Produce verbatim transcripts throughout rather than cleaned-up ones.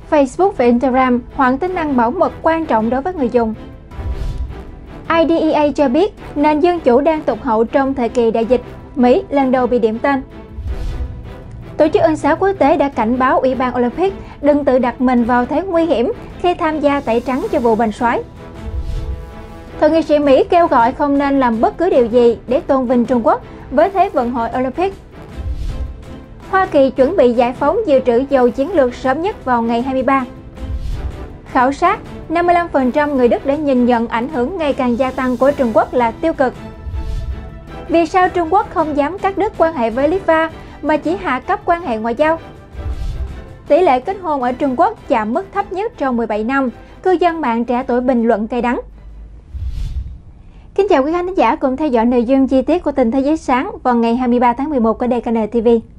Facebook và Instagram hoãn tính năng bảo mật quan trọng đối với người dùng. i đê e a cho biết nền dân chủ đang tụt hậu trong thời kỳ đại dịch, Mỹ lần đầu bị điểm tên. Tổ chức Ân xá Quốc tế đã cảnh báo Ủy ban Olympic đừng tự đặt mình vào thế nguy hiểm khi tham gia tẩy trắng cho vụ bành xoái. Thượng nghị sĩ Mỹ kêu gọi không nên làm bất cứ điều gì để tôn vinh Trung Quốc với Thế vận hội Olympic. Hoa Kỳ chuẩn bị giải phóng dự trữ dầu chiến lược sớm nhất vào ngày hai mươi ba. Khảo sát, năm mươi lăm phần trăm người Đức đã nhìn nhận ảnh hưởng ngày càng gia tăng của Trung Quốc là tiêu cực. Vì sao Trung Quốc không dám cắt đứt quan hệ với Litva mà chỉ hạ cấp quan hệ ngoại giao? Tỷ lệ kết hôn ở Trung Quốc chạm mức thấp nhất trong mười bảy năm, cư dân mạng trẻ tuổi bình luận cay đắng. Kính chào quý khán giả cùng theo dõi nội dung chi tiết của tin Thế giới sáng vào ngày hai mươi ba tháng mười một của đê ca en ti vi.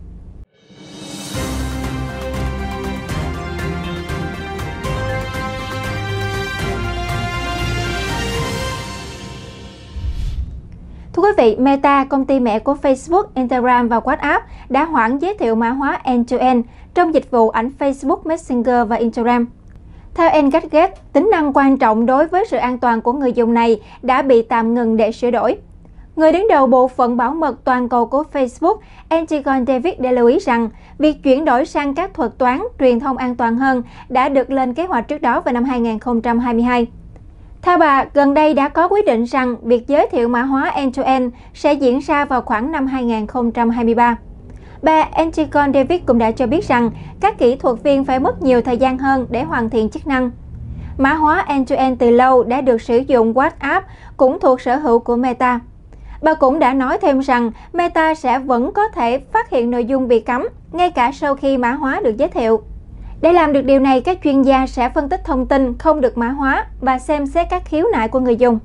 Thưa quý vị, Meta, công ty mẹ của Facebook, Instagram và WhatsApp đã hoãn giới thiệu mã hóa end-to-end trong dịch vụ ảnh Facebook Messenger và Instagram. Theo Engadget, tính năng quan trọng đối với sự an toàn của người dùng này đã bị tạm ngừng để sửa đổi. Người đứng đầu bộ phận bảo mật toàn cầu của Facebook, Antigone David đã lưu ý rằng việc chuyển đổi sang các thuật toán truyền thông an toàn hơn đã được lên kế hoạch trước đó vào năm hai nghìn không trăm hai mươi hai. Theo bà, gần đây đã có quyết định rằng việc giới thiệu mã hóa end-to-end sẽ diễn ra vào khoảng năm hai nghìn không trăm hai mươi ba. Bà Antigone David cũng đã cho biết rằng các kỹ thuật viên phải mất nhiều thời gian hơn để hoàn thiện chức năng. Mã hóa end-to-end từ lâu đã được sử dụng WhatsApp, cũng thuộc sở hữu của Meta. Bà cũng đã nói thêm rằng Meta sẽ vẫn có thể phát hiện nội dung bị cấm, ngay cả sau khi mã hóa được giới thiệu. Để làm được điều này, các chuyên gia sẽ phân tích thông tin không được mã hóa và xem xét các khiếu nại của người dùng.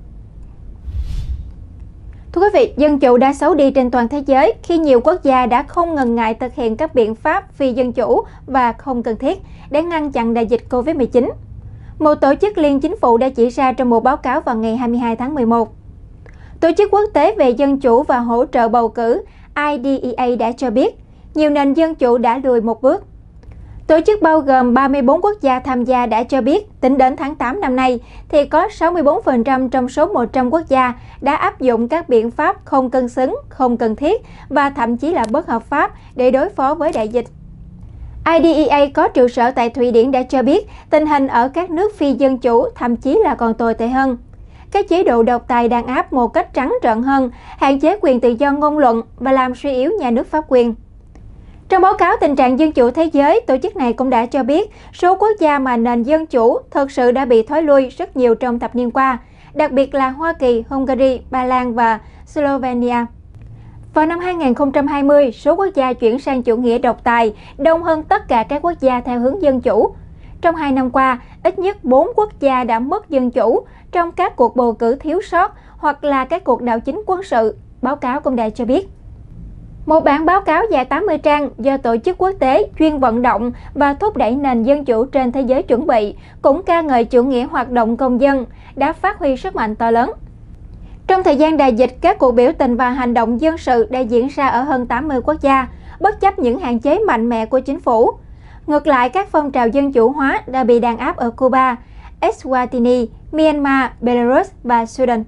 Thưa quý vị, dân chủ đã xấu đi trên toàn thế giới khi nhiều quốc gia đã không ngần ngại thực hiện các biện pháp phi dân chủ và không cần thiết để ngăn chặn đại dịch Covid mười chín. Một tổ chức liên chính phủ đã chỉ ra trong một báo cáo vào ngày hai mươi hai tháng mười một. Tổ chức quốc tế về dân chủ và hỗ trợ bầu cử i đê e a đã cho biết nhiều nền dân chủ đã lùi một bước. Tổ chức bao gồm ba mươi bốn quốc gia tham gia đã cho biết tính đến tháng tám năm nay thì có sáu mươi bốn phần trăm trong số một trăm quốc gia đã áp dụng các biện pháp không cân xứng, không cần thiết và thậm chí là bất hợp pháp để đối phó với đại dịch. i đê e a có trụ sở tại Thụy Điển đã cho biết tình hình ở các nước phi dân chủ thậm chí là còn tồi tệ hơn. Các chế độ độc tài đàn áp một cách trắng trợn hơn, hạn chế quyền tự do ngôn luận và làm suy yếu nhà nước pháp quyền. Trong báo cáo tình trạng dân chủ thế giới, tổ chức này cũng đã cho biết số quốc gia mà nền dân chủ thực sự đã bị thối lui rất nhiều trong thập niên qua, đặc biệt là Hoa Kỳ, Hungary, Ba Lan và Slovenia. Vào năm hai nghìn không trăm hai mươi, số quốc gia chuyển sang chủ nghĩa độc tài đông hơn tất cả các quốc gia theo hướng dân chủ. Trong hai năm qua, ít nhất bốn quốc gia đã mất dân chủ trong các cuộc bầu cử thiếu sót hoặc là các cuộc đảo chính quân sự, báo cáo cũng đã cho biết. Một bản báo cáo dài tám mươi trang do tổ chức quốc tế chuyên vận động và thúc đẩy nền dân chủ trên thế giới chuẩn bị cũng ca ngợi chủ nghĩa hoạt động công dân đã phát huy sức mạnh to lớn. Trong thời gian đại dịch, các cuộc biểu tình và hành động dân sự đã diễn ra ở hơn tám mươi quốc gia, bất chấp những hạn chế mạnh mẽ của chính phủ. Ngược lại, các phong trào dân chủ hóa đã bị đàn áp ở Cuba, Eswatini, Myanmar, Belarus và Sudan.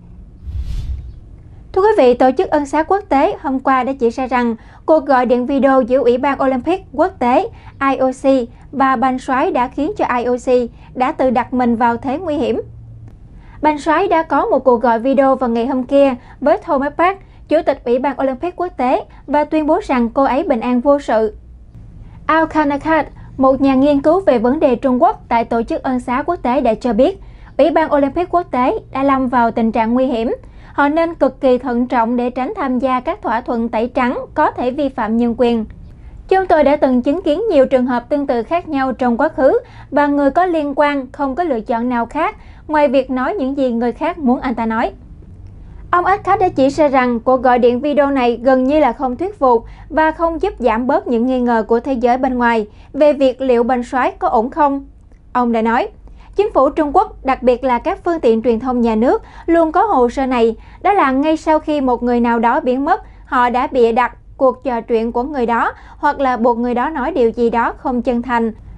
Thưa quý vị, Tổ chức Ân xá Quốc tế hôm qua đã chỉ ra rằng cuộc gọi điện video giữa Ủy ban Olympic Quốc tế I O C và banh xoái đã khiến cho I O C đã tự đặt mình vào thế nguy hiểm. Banh xoái đã có một cuộc gọi video vào ngày hôm kia với Thomas Bach, Chủ tịch Ủy ban Olympic Quốc tế, và tuyên bố rằng cô ấy bình an vô sự. Al Kanakat, một nhà nghiên cứu về vấn đề Trung Quốc tại Tổ chức Ân xá Quốc tế đã cho biết Ủy ban Olympic Quốc tế đã lâm vào tình trạng nguy hiểm. Họ nên cực kỳ thận trọng để tránh tham gia các thỏa thuận tẩy trắng có thể vi phạm nhân quyền. Chúng tôi đã từng chứng kiến nhiều trường hợp tương tự khác nhau trong quá khứ và người có liên quan không có lựa chọn nào khác ngoài việc nói những gì người khác muốn anh ta nói. Ông Atkar đã chỉ ra rằng cuộc gọi điện video này gần như là không thuyết phục và không giúp giảm bớt những nghi ngờ của thế giới bên ngoài về việc liệu banh xoái có ổn không. Ông đã nói, chính phủ Trung Quốc, đặc biệt là các phương tiện truyền thông nhà nước, luôn có hồ sơ này, đó là ngay sau khi một người nào đó biến mất, họ đã bịa đặt cuộc trò chuyện của người đó hoặc là buộc người đó nói điều gì đó không chân thành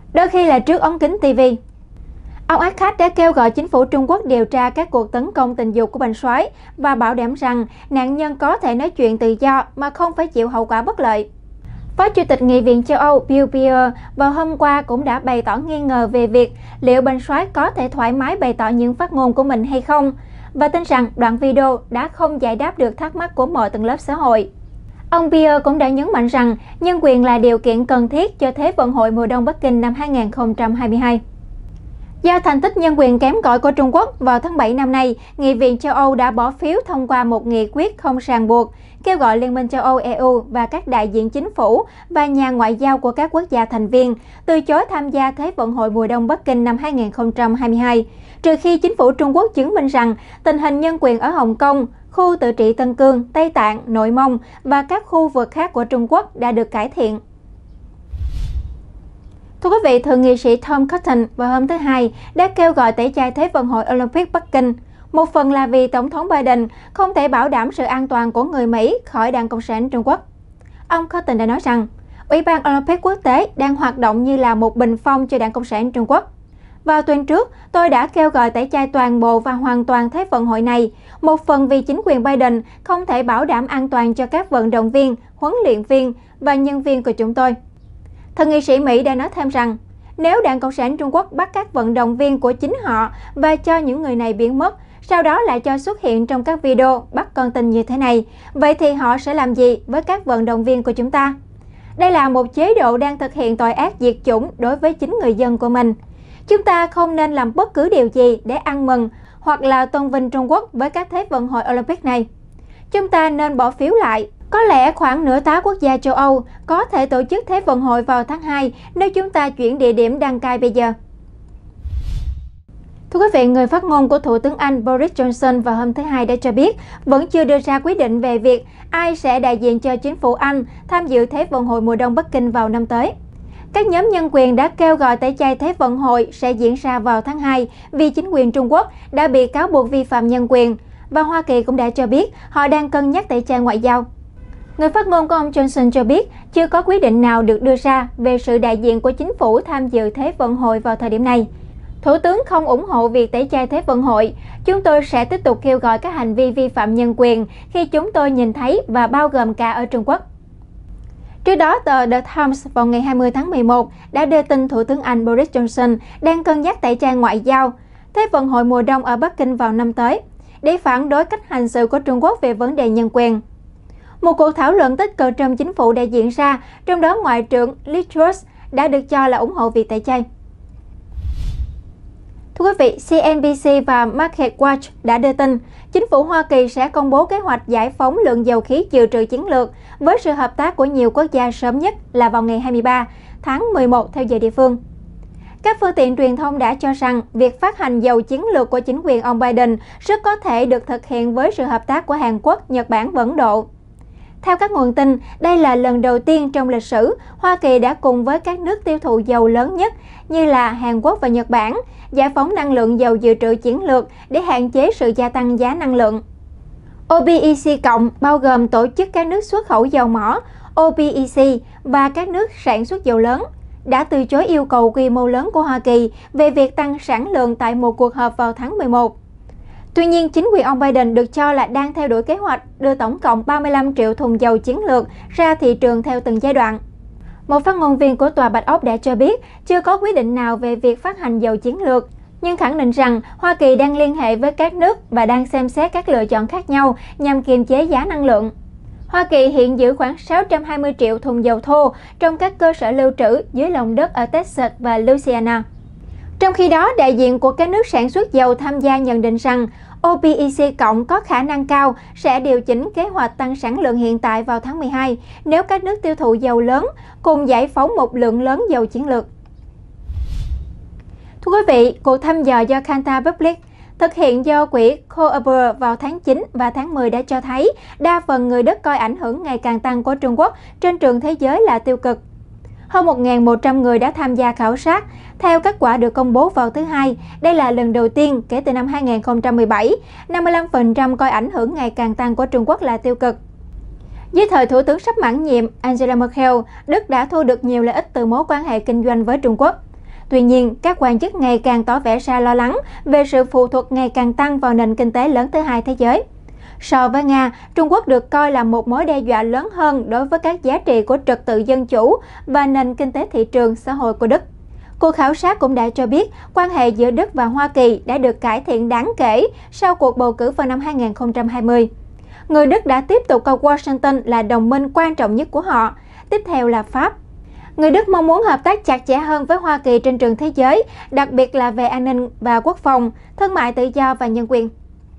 đôi khi là trước ống kính ti vi. Ông Akkad đã kêu gọi chính phủ Trung Quốc điều tra các cuộc tấn công tình dục của Bành Soái và bảo đảm rằng nạn nhân có thể nói chuyện tự do mà không phải chịu hậu quả bất lợi. Phó Chủ tịch Nghị viện châu Âu Bill Pierre vào hôm qua cũng đã bày tỏ nghi ngờ về việc liệu Bành Soái có thể thoải mái bày tỏ những phát ngôn của mình hay không, và tin rằng đoạn video đã không giải đáp được thắc mắc của mọi tầng lớp xã hội. Ông Pierre cũng đã nhấn mạnh rằng nhân quyền là điều kiện cần thiết cho Thế vận hội mùa đông Bắc Kinh năm hai nghìn không trăm hai mươi hai. Do thành tích nhân quyền kém cỏi của Trung Quốc, vào tháng bảy năm nay, Nghị viện châu Âu đã bỏ phiếu thông qua một nghị quyết không ràng buộc, kêu gọi Liên minh châu Âu E U và các đại diện chính phủ và nhà ngoại giao của các quốc gia thành viên từ chối tham gia Thế vận hội mùa đông Bắc Kinh năm hai nghìn không trăm hai mươi hai, trừ khi chính phủ Trung Quốc chứng minh rằng tình hình nhân quyền ở Hồng Kông, khu tự trị Tân Cương, Tây Tạng, Nội Mông và các khu vực khác của Trung Quốc đã được cải thiện. Thưa quý vị, Thượng nghị sĩ Tom Cotton vào hôm thứ Hai đã kêu gọi tẩy chay Thế vận hội Olympic Bắc Kinh, một phần là vì Tổng thống Biden không thể bảo đảm sự an toàn của người Mỹ khỏi Đảng Cộng sản Trung Quốc. Ông Cotton đã nói rằng, Ủy ban Olympic quốc tế đang hoạt động như là một bình phong cho Đảng Cộng sản Trung Quốc. Vào tuần trước, tôi đã kêu gọi tẩy chay toàn bộ và hoàn toàn Thế vận hội này, một phần vì chính quyền Biden không thể bảo đảm an toàn cho các vận động viên, huấn luyện viên và nhân viên của chúng tôi. Thượng nghị sĩ Mỹ đã nói thêm rằng, nếu Đảng Cộng sản Trung Quốc bắt các vận động viên của chính họ và cho những người này biến mất, sau đó lại cho xuất hiện trong các video bắt con tin như thế này, vậy thì họ sẽ làm gì với các vận động viên của chúng ta? Đây là một chế độ đang thực hiện tội ác diệt chủng đối với chính người dân của mình. Chúng ta không nên làm bất cứ điều gì để ăn mừng hoặc là tôn vinh Trung Quốc với các Thế vận hội Olympic này. Chúng ta nên bỏ phiếu lại. Có lẽ khoảng nửa tá quốc gia châu Âu có thể tổ chức Thế vận hội vào tháng hai nếu chúng ta chuyển địa điểm đăng cai bây giờ. Thưa quý vị, người phát ngôn của Thủ tướng Anh Boris Johnson vào hôm thứ Hai đã cho biết vẫn chưa đưa ra quyết định về việc ai sẽ đại diện cho chính phủ Anh tham dự Thế vận hội mùa đông Bắc Kinh vào năm tới. Các nhóm nhân quyền đã kêu gọi tẩy chay Thế vận hội sẽ diễn ra vào tháng hai vì chính quyền Trung Quốc đã bị cáo buộc vi phạm nhân quyền, và Hoa Kỳ cũng đã cho biết họ đang cân nhắc tẩy chay ngoại giao. Người phát ngôn của ông Johnson cho biết chưa có quyết định nào được đưa ra về sự đại diện của chính phủ tham dự Thế vận hội vào thời điểm này. Thủ tướng không ủng hộ việc tẩy chay Thế vận hội. Chúng tôi sẽ tiếp tục kêu gọi các hành vi vi phạm nhân quyền khi chúng tôi nhìn thấy, và bao gồm cả ở Trung Quốc. Trước đó, tờ The Times vào ngày hai mươi tháng mười một đã đưa tin Thủ tướng Anh Boris Johnson đang cân nhắc tẩy chay ngoại giao Thế vận hội mùa đông ở Bắc Kinh vào năm tới để phản đối cách hành xử của Trung Quốc về vấn đề nhân quyền. Một cuộc thảo luận tích cực trong chính phủ đã diễn ra, trong đó Ngoại trưởng Liz Truss đã được cho là ủng hộ việc tẩy chay. Thưa quý vị, xê en bê xê và Market Watch đã đưa tin chính phủ Hoa Kỳ sẽ công bố kế hoạch giải phóng lượng dầu khí dự trữ chiến lược với sự hợp tác của nhiều quốc gia sớm nhất là vào ngày hai mươi ba tháng mười một theo giờ địa phương. Các phương tiện truyền thông đã cho rằng việc phát hành dầu chiến lược của chính quyền ông Biden rất có thể được thực hiện với sự hợp tác của Hàn Quốc, Nhật Bản và Ấn Độ. Theo các nguồn tin, đây là lần đầu tiên trong lịch sử Hoa Kỳ đã cùng với các nước tiêu thụ dầu lớn nhất như là Hàn Quốc và Nhật Bản giải phóng năng lượng dầu dự trữ chiến lược để hạn chế sự gia tăng giá năng lượng. o pê e xê cộng bao gồm tổ chức các nước xuất khẩu dầu mỏ o pê e xê và các nước sản xuất dầu lớn đã từ chối yêu cầu quy mô lớn của Hoa Kỳ về việc tăng sản lượng tại một cuộc họp vào tháng mười một. Tuy nhiên, chính quyền ông Biden được cho là đang theo đuổi kế hoạch đưa tổng cộng ba mươi lăm triệu thùng dầu chiến lược ra thị trường theo từng giai đoạn. Một phát ngôn viên của Tòa Bạch Ốc đã cho biết chưa có quyết định nào về việc phát hành dầu chiến lược, nhưng khẳng định rằng Hoa Kỳ đang liên hệ với các nước và đang xem xét các lựa chọn khác nhau nhằm kiềm chế giá năng lượng. Hoa Kỳ hiện giữ khoảng sáu trăm hai mươi triệu thùng dầu thô trong các cơ sở lưu trữ dưới lòng đất ở Texas và Louisiana. Trong khi đó, đại diện của các nước sản xuất dầu tham gia nhận định rằng o pê e xê cộng có khả năng cao sẽ điều chỉnh kế hoạch tăng sản lượng hiện tại vào tháng mười hai nếu các nước tiêu thụ dầu lớn cùng giải phóng một lượng lớn dầu chiến lược. Thưa quý vị, cuộc thăm dò do Kantar Public thực hiện do quỹ Coaber vào tháng chín và tháng mười đã cho thấy đa phần người Đức coi ảnh hưởng ngày càng tăng của Trung Quốc trên trường thế giới là tiêu cực. Hơn một nghìn một trăm người đã tham gia khảo sát. Theo kết quả được công bố vào thứ Hai, đây là lần đầu tiên kể từ năm hai nghìn không trăm mười bảy, năm mươi lăm phần trăm coi ảnh hưởng ngày càng tăng của Trung Quốc là tiêu cực. Dưới thời Thủ tướng sắp mãn nhiệm Angela Merkel, Đức đã thu được nhiều lợi ích từ mối quan hệ kinh doanh với Trung Quốc. Tuy nhiên, các quan chức ngày càng tỏ vẻ ra lo lắng về sự phụ thuộc ngày càng tăng vào nền kinh tế lớn thứ hai thế giới. So với Nga, Trung Quốc được coi là một mối đe dọa lớn hơn đối với các giá trị của trật tự dân chủ và nền kinh tế thị trường xã hội của Đức. Cuộc khảo sát cũng đã cho biết quan hệ giữa Đức và Hoa Kỳ đã được cải thiện đáng kể sau cuộc bầu cử vào năm hai nghìn không trăm hai mươi. Người Đức đã tiếp tục coi Washington là đồng minh quan trọng nhất của họ, tiếp theo là Pháp. Người Đức mong muốn hợp tác chặt chẽ hơn với Hoa Kỳ trên trường thế giới, đặc biệt là về an ninh và quốc phòng, thương mại tự do và nhân quyền.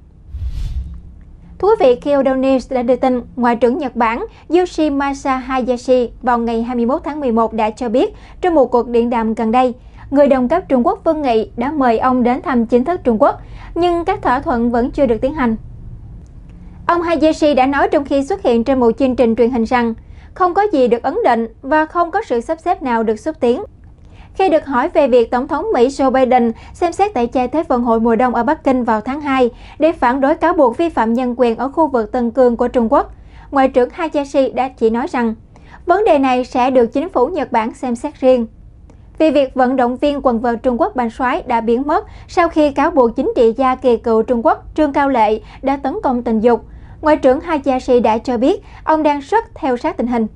Thú vị, Kyodo News đã đưa tin, Ngoại trưởng Nhật Bản Yoshimasa Hayashi vào ngày hai mươi mốt tháng mười một đã cho biết trong một cuộc điện đàm gần đây, người đồng cấp Trung Quốc Vương Nghị đã mời ông đến thăm chính thức Trung Quốc, nhưng các thỏa thuận vẫn chưa được tiến hành. Ông Hayashi đã nói trong khi xuất hiện trên một chương trình truyền hình rằng không có gì được ấn định và không có sự sắp xếp nào được xúc tiến. Khi được hỏi về việc Tổng thống Mỹ Joe Biden xem xét tẩy chay Thế vận hội mùa đông ở Bắc Kinh vào tháng hai để phản đối cáo buộc vi phạm nhân quyền ở khu vực Tân Cương của Trung Quốc, Ngoại trưởng Hayashi đã chỉ nói rằng vấn đề này sẽ được chính phủ Nhật Bản xem xét riêng. Vì việc vận động viên quần vợt Trung Quốc Bành Soái đã biến mất sau khi cáo buộc chính trị gia kỳ cựu Trung Quốc Trương Cao Lệ đã tấn công tình dục, Ngoại trưởng Hayashi đã cho biết ông đang rất theo sát tình hình.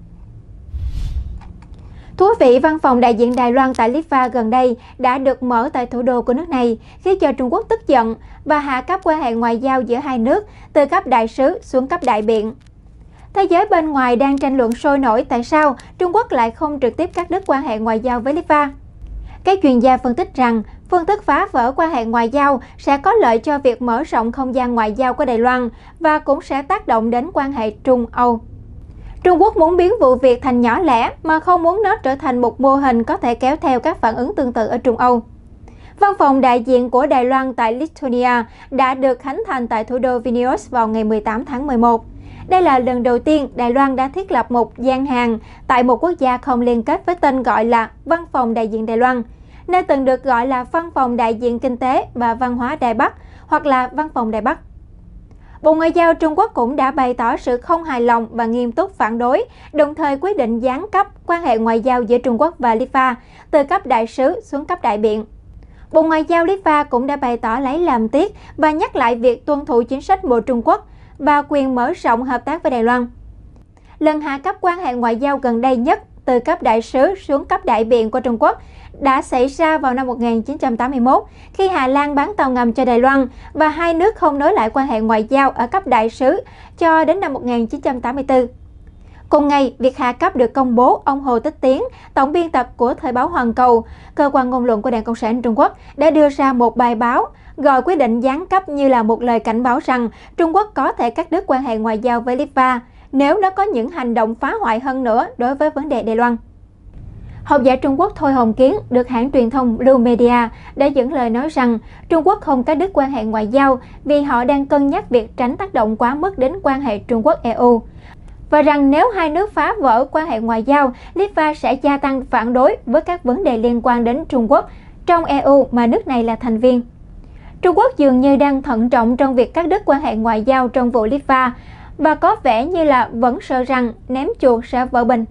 Thú vị, văn phòng đại diện Đài Loan tại Litva gần đây đã được mở tại thủ đô của nước này, khiến cho Trung Quốc tức giận và hạ cấp quan hệ ngoại giao giữa hai nước từ cấp đại sứ xuống cấp đại biện. Thế giới bên ngoài đang tranh luận sôi nổi tại sao Trung Quốc lại không trực tiếp cắt đứt quan hệ ngoại giao với Litva. Các chuyên gia phân tích rằng phương thức phá vỡ quan hệ ngoại giao sẽ có lợi cho việc mở rộng không gian ngoại giao của Đài Loan và cũng sẽ tác động đến quan hệ Trung-Âu. Trung Quốc muốn biến vụ việc thành nhỏ lẻ mà không muốn nó trở thành một mô hình có thể kéo theo các phản ứng tương tự ở Trung Âu. Văn phòng đại diện của Đài Loan tại Lithuania đã được khánh thành tại thủ đô Vilnius vào ngày mười tám tháng mười một. Đây là lần đầu tiên Đài Loan đã thiết lập một gian hàng tại một quốc gia không liên kết với tên gọi là Văn phòng đại diện Đài Loan, nơi từng được gọi là Văn phòng đại diện Kinh tế và Văn hóa Đài Bắc hoặc là Văn phòng Đài Bắc. Bộ Ngoại giao Trung Quốc cũng đã bày tỏ sự không hài lòng và nghiêm túc phản đối, đồng thời quyết định giáng cấp quan hệ ngoại giao giữa Trung Quốc và Litva từ cấp đại sứ xuống cấp đại biện. Bộ Ngoại giao Litva cũng đã bày tỏ lấy làm tiếc và nhắc lại việc tuân thủ chính sách Bộ Trung Quốc và quyền mở rộng hợp tác với Đài Loan. Lần hạ cấp quan hệ ngoại giao gần đây nhất từ cấp đại sứ xuống cấp đại biện của Trung Quốc đã xảy ra vào năm một nghìn chín trăm tám mươi mốt khi Hà Lan bán tàu ngầm cho Đài Loan và hai nước không nối lại quan hệ ngoại giao ở cấp đại sứ cho đến năm một nghìn chín trăm tám mươi tư. Cùng ngày, việc hạ cấp được công bố, ông Hồ Tích Tiến, tổng biên tập của Thời báo Hoàn Cầu, cơ quan ngôn luận của Đảng Cộng sản Trung Quốc, đã đưa ra một bài báo gọi quyết định giáng cấp như là một lời cảnh báo rằng Trung Quốc có thể cắt đứt quan hệ ngoại giao với Litva nếu nó có những hành động phá hoại hơn nữa đối với vấn đề Đài Loan. Học giả Trung Quốc Thôi Hồng Kiến được hãng truyền thông Blue Media đã dẫn lời nói rằng Trung Quốc không cắt đứt quan hệ ngoại giao vì họ đang cân nhắc việc tránh tác động quá mức đến quan hệ Trung Quốc-e u. Và rằng nếu hai nước phá vỡ quan hệ ngoại giao, Litva sẽ gia tăng phản đối với các vấn đề liên quan đến Trung Quốc trong e u mà nước này là thành viên. Trung Quốc dường như đang thận trọng trong việc cắt đứt quan hệ ngoại giao trong vụ Litva và có vẻ như là vẫn sợ rằng ném chuột sẽ vỡ bình.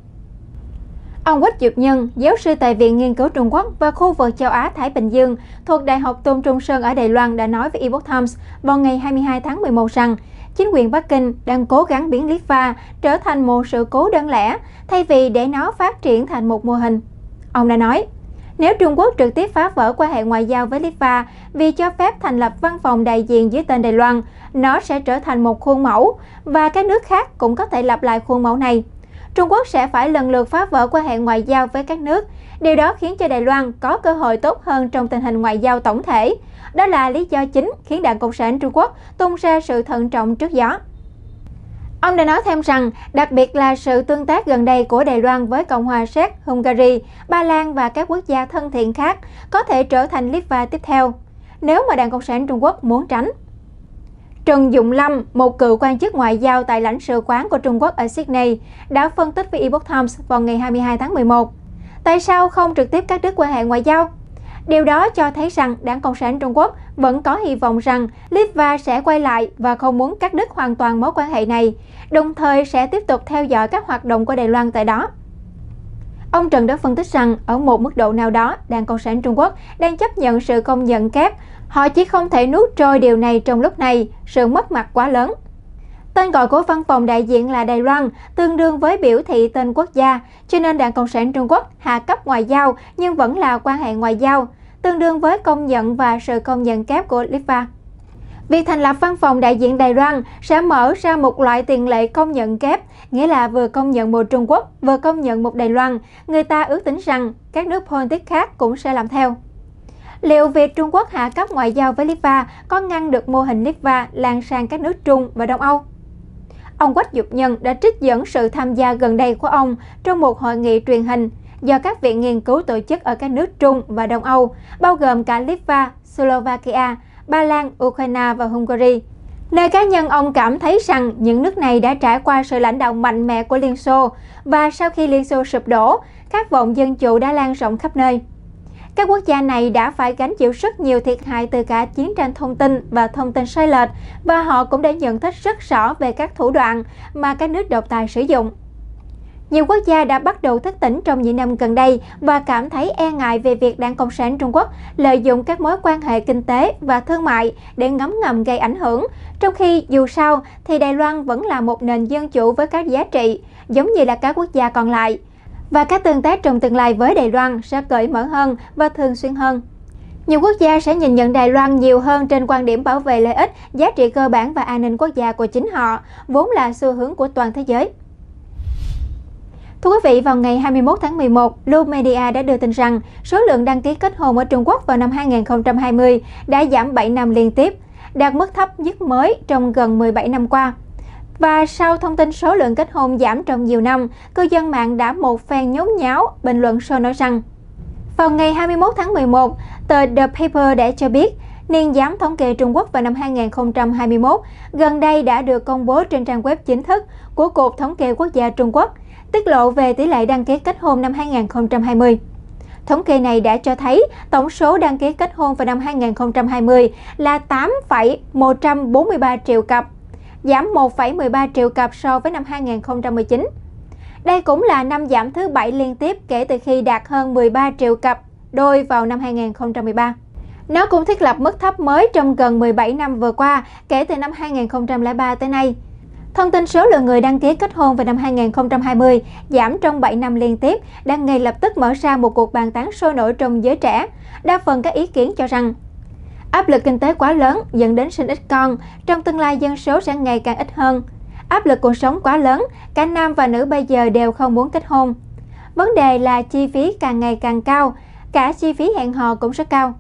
Ông Quách Diệp Nhân, giáo sư tại Viện Nghiên cứu Trung Quốc và khu vực châu Á-Thái Bình Dương thuộc Đại học Tôn Trung Sơn ở Đài Loan đã nói với Epoch Times vào ngày hai mươi hai tháng mười một rằng chính quyền Bắc Kinh đang cố gắng biến Litva trở thành một sự cố đơn lẻ thay vì để nó phát triển thành một mô hình. Ông đã nói, nếu Trung Quốc trực tiếp phá vỡ quan hệ ngoại giao với Litva vì cho phép thành lập văn phòng đại diện dưới tên Đài Loan, nó sẽ trở thành một khuôn mẫu và các nước khác cũng có thể lặp lại khuôn mẫu này. Trung Quốc sẽ phải lần lượt phá vỡ quan hệ ngoại giao với các nước. Điều đó khiến cho Đài Loan có cơ hội tốt hơn trong tình hình ngoại giao tổng thể. Đó là lý do chính khiến Đảng Cộng sản Trung Quốc tung ra sự thận trọng trước gió. Ông đã nói thêm rằng, đặc biệt là sự tương tác gần đây của Đài Loan với Cộng hòa Séc, Hungary, Ba Lan và các quốc gia thân thiện khác có thể trở thành Litva tiếp theo, nếu mà Đảng Cộng sản Trung Quốc muốn tránh. Trần Dụng Lâm, một cựu quan chức ngoại giao tại lãnh sự quán của Trung Quốc ở Sydney, đã phân tích với Epoch Times vào ngày hai mươi hai tháng mười một. Tại sao không trực tiếp cắt đứt quan hệ ngoại giao? Điều đó cho thấy rằng Đảng Cộng sản Trung Quốc vẫn có hy vọng rằng Litva sẽ quay lại và không muốn cắt đứt hoàn toàn mối quan hệ này, đồng thời sẽ tiếp tục theo dõi các hoạt động của Đài Loan tại đó. Ông Trần đã phân tích rằng ở một mức độ nào đó, Đảng Cộng sản Trung Quốc đang chấp nhận sự công nhận kép. Họ chỉ không thể nuốt trôi điều này trong lúc này, sự mất mặt quá lớn. Tên gọi của văn phòng đại diện là Đài Loan, tương đương với biểu thị tên quốc gia, cho nên Đảng Cộng sản Trung Quốc hạ cấp ngoại giao nhưng vẫn là quan hệ ngoại giao, tương đương với công nhận và sự công nhận kép của Litva. Việc thành lập văn phòng đại diện Đài Loan sẽ mở ra một loại tiền lệ công nhận kép, nghĩa là vừa công nhận một Trung Quốc, vừa công nhận một Đài Loan. Người ta ước tính rằng các nước Baltic khác cũng sẽ làm theo. Liệu việc Trung Quốc hạ cấp ngoại giao với Litva có ngăn được mô hình Litva lan sang các nước Trung và Đông Âu? Ông Quách Dục Nhân đã trích dẫn sự tham gia gần đây của ông trong một hội nghị truyền hình do các viện nghiên cứu tổ chức ở các nước Trung và Đông Âu, bao gồm cả Litva, Slovakia, Ba Lan, Ukraine và Hungary. Nơi cá nhân ông cảm thấy rằng những nước này đã trải qua sự lãnh đạo mạnh mẽ của Liên Xô và sau khi Liên Xô sụp đổ, khát vọng dân chủ đã lan rộng khắp nơi. Các quốc gia này đã phải gánh chịu rất nhiều thiệt hại từ cả chiến tranh thông tin và thông tin sai lệch, và họ cũng đã nhận thức rất rõ về các thủ đoạn mà các nước độc tài sử dụng. Nhiều quốc gia đã bắt đầu thức tỉnh trong những năm gần đây và cảm thấy e ngại về việc Đảng Cộng sản Trung Quốc lợi dụng các mối quan hệ kinh tế và thương mại để ngấm ngầm gây ảnh hưởng, trong khi dù sao thì Đài Loan vẫn là một nền dân chủ với các giá trị, giống như là các quốc gia còn lại. Và các tương tác trong tương lai với Đài Loan sẽ cởi mở hơn và thường xuyên hơn. Nhiều quốc gia sẽ nhìn nhận Đài Loan nhiều hơn trên quan điểm bảo vệ lợi ích, giá trị cơ bản và an ninh quốc gia của chính họ, vốn là xu hướng của toàn thế giới. Thưa quý vị, vào ngày hai mươi mốt tháng mười một, Lu Media đã đưa tin rằng số lượng đăng ký kết hôn ở Trung Quốc vào năm hai nghìn không trăm hai mươi đã giảm bảy năm liên tiếp, đạt mức thấp nhất mới trong gần mười bảy năm qua. Và sau thông tin số lượng kết hôn giảm trong nhiều năm, cư dân mạng đã một phen nhốn nháo, bình luận sôi nổi rằng vào ngày hai mươi mốt tháng mười một, tờ The Paper đã cho biết niên giám thống kê Trung Quốc vào năm hai nghìn không trăm hai mươi mốt gần đây đã được công bố trên trang web chính thức của Cục Thống kê Quốc gia Trung Quốc, tiết lộ về tỷ lệ đăng ký kết hôn năm hai nghìn không trăm hai mươi. Thống kê này đã cho thấy tổng số đăng ký kết hôn vào năm hai nghìn không trăm hai mươi là tám phẩy một trăm bốn mươi ba triệu cặp, giảm một phẩy mười ba triệu cặp so với năm hai nghìn không trăm mười chín. Đây cũng là năm giảm thứ bảy liên tiếp kể từ khi đạt hơn mười ba triệu cặp đôi vào năm hai nghìn không trăm mười ba. Nó cũng thiết lập mức thấp mới trong gần mười bảy năm vừa qua kể từ năm hai nghìn không trăm lẻ ba tới nay. Thông tin số lượng người đăng ký kết hôn vào năm hai nghìn không trăm hai mươi giảm trong bảy năm liên tiếp đang ngay lập tức mở ra một cuộc bàn tán sôi nổi trong giới trẻ. Đa phần các ý kiến cho rằng áp lực kinh tế quá lớn dẫn đến sinh ít con, trong tương lai dân số sẽ ngày càng ít hơn. Áp lực cuộc sống quá lớn, cả nam và nữ bây giờ đều không muốn kết hôn. Vấn đề là chi phí càng ngày càng cao, cả chi phí hẹn hò cũng rất cao.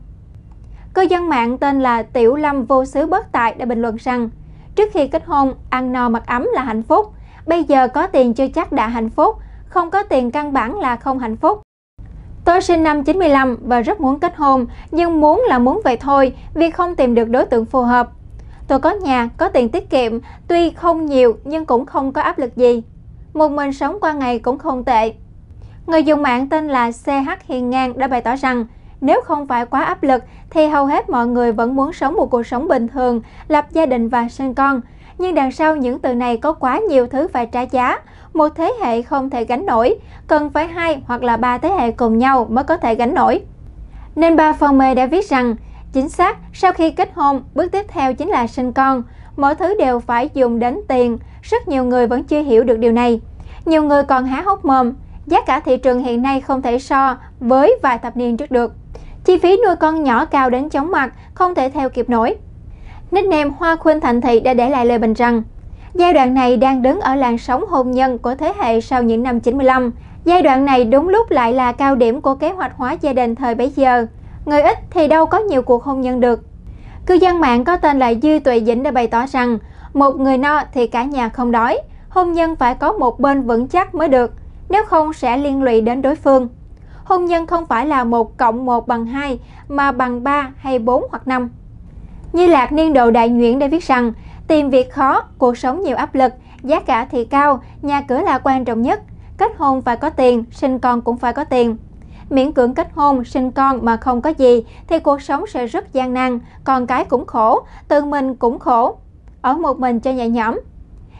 Cư dân mạng tên là Tiểu Lâm Vô Xứ Bất Tại đã bình luận rằng trước khi kết hôn, ăn no mặc ấm là hạnh phúc. Bây giờ có tiền chưa chắc đã hạnh phúc, không có tiền căn bản là không hạnh phúc. Tôi sinh năm chín mươi lăm và rất muốn kết hôn, nhưng muốn là muốn vậy thôi vì không tìm được đối tượng phù hợp. Tôi có nhà, có tiền tiết kiệm, tuy không nhiều nhưng cũng không có áp lực gì. Một mình sống qua ngày cũng không tệ. Người dùng mạng tên là xê hát Hiền Ngang đã bày tỏ rằng nếu không phải quá áp lực thì hầu hết mọi người vẫn muốn sống một cuộc sống bình thường, lập gia đình và sinh con. Nhưng đằng sau những từ này có quá nhiều thứ phải trả giá. Một thế hệ không thể gánh nổi, cần phải hai hoặc là ba thế hệ cùng nhau mới có thể gánh nổi. Nên bà Phong Mê đã viết rằng, chính xác, sau khi kết hôn, bước tiếp theo chính là sinh con. Mọi thứ đều phải dùng đến tiền, rất nhiều người vẫn chưa hiểu được điều này. Nhiều người còn há hốc mồm, giá cả thị trường hiện nay không thể so với vài thập niên trước được. Chi phí nuôi con nhỏ cao đến chóng mặt, không thể theo kịp nổi. Nickname Hoa Khuynh Thành Thị đã để lại lời bình rằng, giai đoạn này đang đứng ở làn sóng hôn nhân của thế hệ sau những năm chín mươi lăm. Giai đoạn này đúng lúc lại là cao điểm của kế hoạch hóa gia đình thời bấy giờ. Người ít thì đâu có nhiều cuộc hôn nhân được. Cư dân mạng có tên là Dư Tuệ Dĩnh đã bày tỏ rằng, một người no thì cả nhà không đói. Hôn nhân phải có một bên vững chắc mới được, nếu không sẽ liên lụy đến đối phương. Hôn nhân không phải là một cộng một bằng hai, mà bằng ba hay bốn hoặc năm. Như Lạc Niên Độ Đại Nhuyễn đã viết rằng, tìm việc khó, cuộc sống nhiều áp lực, giá cả thì cao, nhà cửa là quan trọng nhất. Kết hôn phải có tiền, sinh con cũng phải có tiền. Miễn cưỡng kết hôn, sinh con mà không có gì thì cuộc sống sẽ rất gian nan, con cái cũng khổ, tự mình cũng khổ. Ở một mình cho nhẹ nhõm.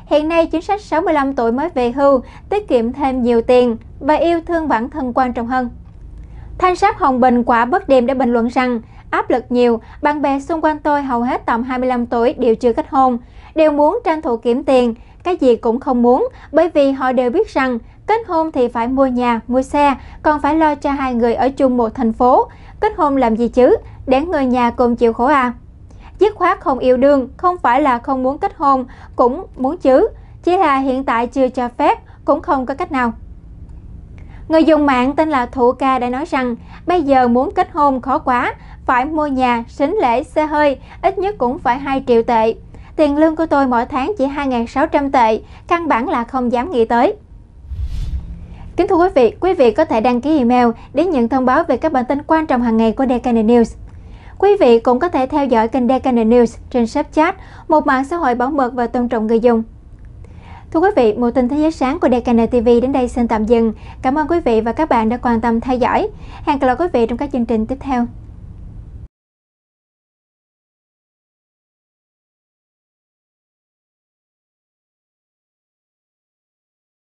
Hiện nay, chính sách sáu mươi lăm tuổi mới về hưu, tiết kiệm thêm nhiều tiền và yêu thương bản thân quan trọng hơn. Thanh sát Hồng Bình quả bất điềm đã bình luận rằng áp lực nhiều, bạn bè xung quanh tôi hầu hết tầm hai mươi lăm tuổi đều chưa kết hôn, đều muốn tranh thủ kiếm tiền, cái gì cũng không muốn bởi vì họ đều biết rằng kết hôn thì phải mua nhà, mua xe, còn phải lo cho hai người ở chung một thành phố. Kết hôn làm gì chứ, để người nhà cùng chịu khổ à? Dứt khoát không yêu đương, không phải là không muốn kết hôn, cũng muốn chứ, chỉ là hiện tại chưa cho phép, cũng không có cách nào. Người dùng mạng tên là Thụ Ca đã nói rằng bây giờ muốn kết hôn khó quá, phải mua nhà, sính lễ, xe hơi, ít nhất cũng phải hai triệu tệ. Tiền lương của tôi mỗi tháng chỉ hai nghìn sáu trăm tệ, căn bản là không dám nghĩ tới. Kính thưa quý vị, quý vị có thể đăng ký email để nhận thông báo về các bản tin quan trọng hàng ngày của đê ca en News. Quý vị cũng có thể theo dõi kênh đê ca en News trên Snapchat, một mạng xã hội bảo mật và tôn trọng người dùng. Thưa quý vị, một tin thế giới sáng của đê ca en ti vi đến đây xin tạm dừng. Cảm ơn quý vị và các bạn đã quan tâm theo dõi. Hẹn gặp lại quý vị trong các chương trình tiếp theo.